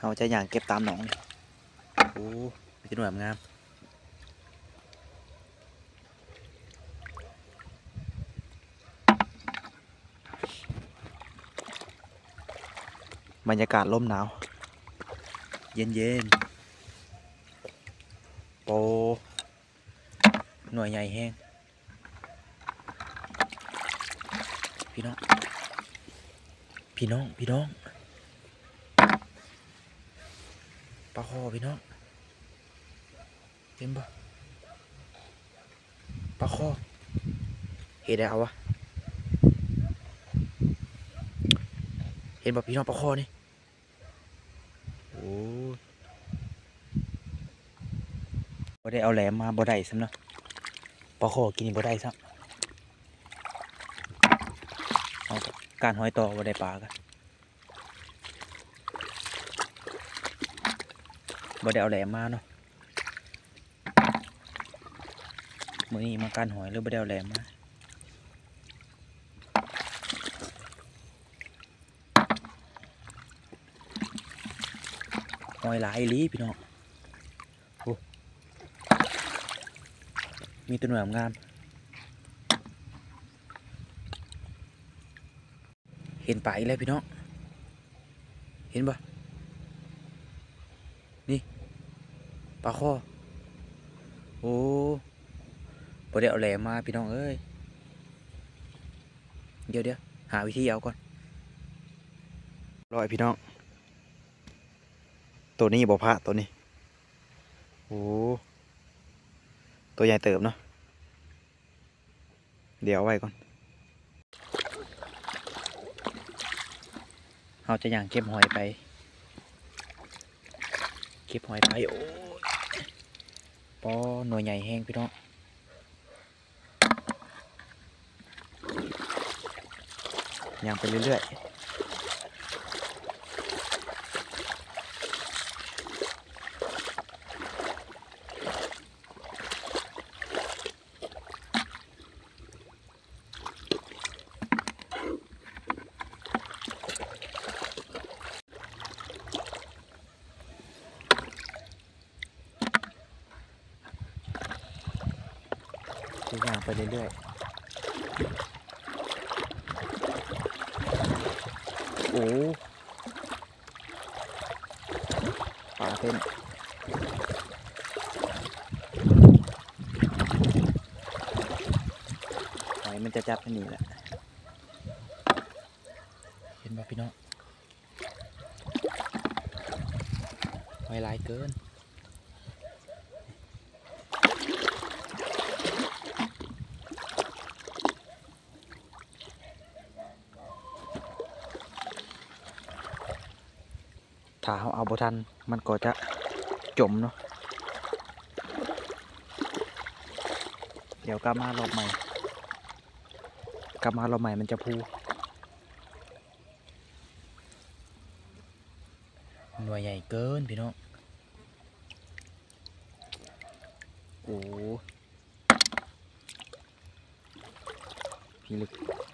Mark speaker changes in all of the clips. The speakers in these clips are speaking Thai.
Speaker 1: เขาจะอย่างเก็บตามหนองนี่โอ้จะหน่วยงามบรรยากาศลมหนาวเย็นเย็นโปหน่วยใหญ่แห้งพี่น้องพี่น้องพี่น้องปลาคอพี่น้องเห็นปะปลาคอเห็นแล้ววะเห็นปะพี่น้องปลาคอนี่โอ้บ่ได้เอาแหลมมาบ่ได้ซ้ำเนาะปลาคอกินบ่ได้ซ้ำเอาการหอยต่อบ่ได้ปลากันบ่ได้เอาแหลมมาเนาะมื้อนี้มาการหอยหรือบ่ได้เอาแหลมมาหอยหลายอีหลีพี่น้องโอ้มีตัวหน่วยงามเห็นปลาอีกแล้วพี่น้องเห็นปะนี่ปลาคอโอ้บ่ได้เอาแหลมมาพี่น้องเอ้ยเดี๋ยวหาวิธีเอาก่อนรอยพี่น้องตัวนี้บ่พระตัวนี้โอ้ตัวใหญ่เติบเนาะเดี๋ยวเอาไว้ก่อนเราจะย่างเก็บหอยไปเก็บหอยไปโอ้ปอหน่วยใหญ่แห้งพี่น้องย่างไปเรื่อยๆย่างไปเรื่อยๆโอ้ปลาเต้นหอยมันจะจับที่นี่แหละเห็นไหมพี่น้องหอยลายเกินถ้าเอาบ่ทันมันก็จะจมเนาะเดี๋ยวกลับมารอบใหม่มันจะพูหน่วยใหญ่เกินพี่น้องโอ้พี่ลึก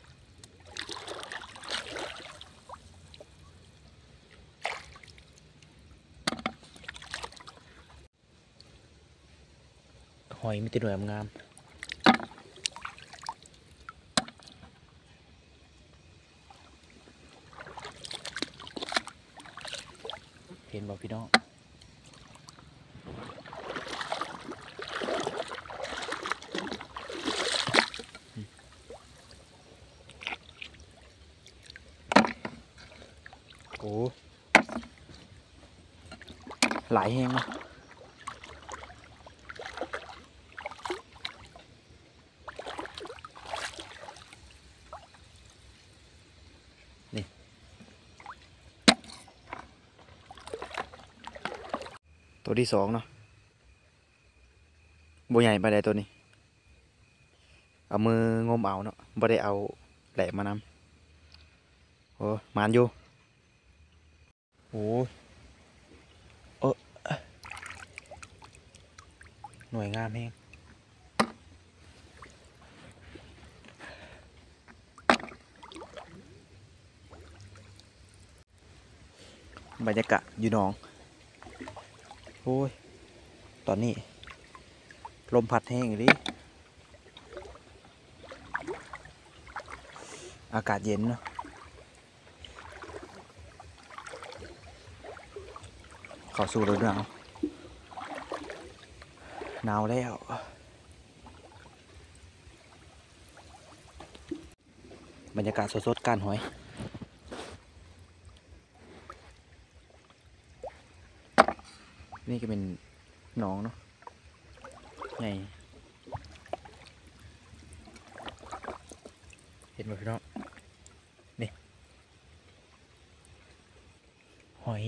Speaker 1: หอยมีแต่หน่วยงามเห็นบ่พี่น้องโอ้หลายแห้งนะนี่ตัวที่สองเนาะบัวใหญ่ไปได้ตัวนี้เอามืองมเอาเนาะบ่ได้เอาแหลมมานำโอ้มานอยู่โอ้หน่วยงามแห้งบรรยากาศอยู่หนองโอ้ยตอนนี้ลมพัดแห้งเลยอากาศเย็นเนาะเข้าสู่ฤดูหนาวหนาวแล้วบรรยากาศสดๆก้านหอยนี่ก็เป็นหนองเนาะไงเห็นไหมพี่น้องนี่หอย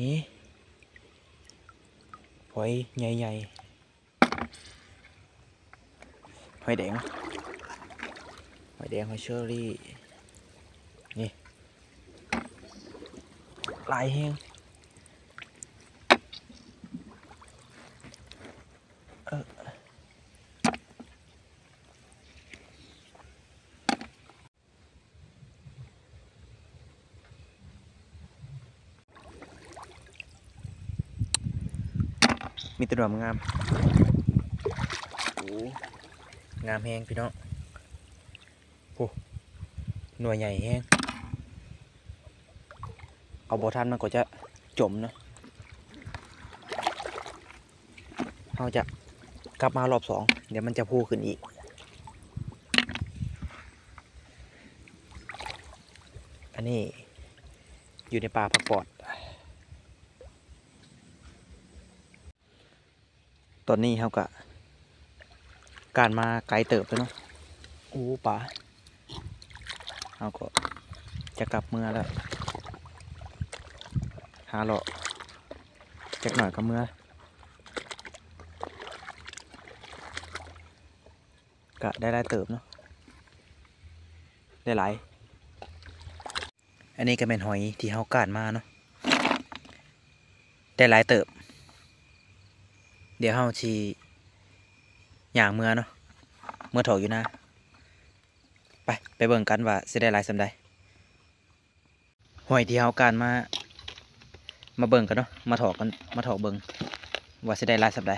Speaker 1: ใหญ่ๆหอยแดงหอยแดงหอยเชอรี่นี่ลายแห้งมีแตัวดอกงามโอ้งามแห้งพี่น้องโอ้หน่วยใหญ่แห้งเอาบอทันมันก็จะจมนะเราจะกลับมารอบสองเดี๋ยวมันจะพูขึ้นอีกอันนี้อยู่ในป่าผักปอดตอนนี้เขากะการมาไกลเติบแล้วเนาะโอ้ป่าเขาก็จะกลับเมื่อแล้วหาเลาะจักหน่อยก็เมื่อกะได้หลายเติบเนาะได้หลายอันนี้ก็เป็นหอยที่เขากาดมาเนาะได้หลายเติบเดี๋ยวเขาชีอย่างเมื่อเนาะเมื่อถอกอยู่นะไปเบิ่งกันว่าสิได้หลายสำใดหอยที่เขาการมาเบิ่งกันเนาะมาถอกเบิ่งว่าสิได้หลายสำใด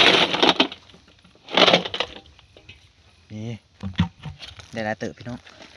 Speaker 1: นี่ได้หลายเติบพี่น้อง